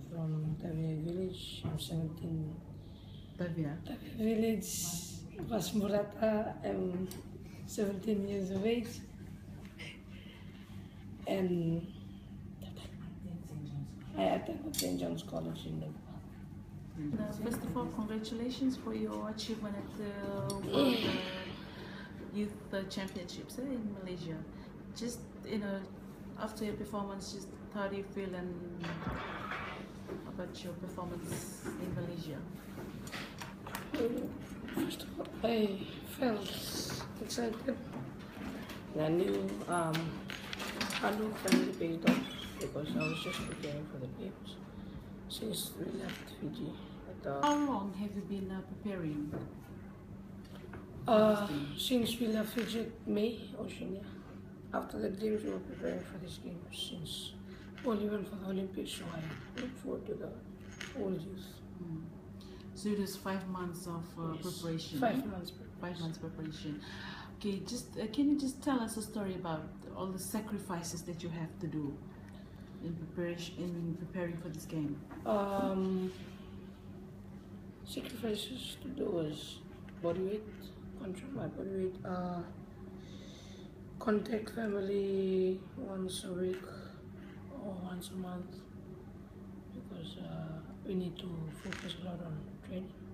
from Tavia village. I'm 17. Tavia village, was Murata. I'm 17 years of age. And I attended St. John's College in Nepal. First of all, congratulations for your achievement at the World Youth Championships in Malaysia. Just, after your performance, just how do you feel and about your performance in Malaysia? First of all, I felt excited. I knew hardwork finally paid off because I was just preparing for the games since we left Fiji. How long have you been preparing? Since we left Fiji May, Oceania. After the games, we were preparing for these games since only went for the Olympics, so I look forward to the World Youth. So it was 5 months of preparation. 5 months. 5 months preparation. Okay, just can you just tell us a story about all the sacrifices that you have to do in preparing for this game? Sacrifices to do was body weight, control my body weight, contact family once a week or once a month because we need to focus a lot on training.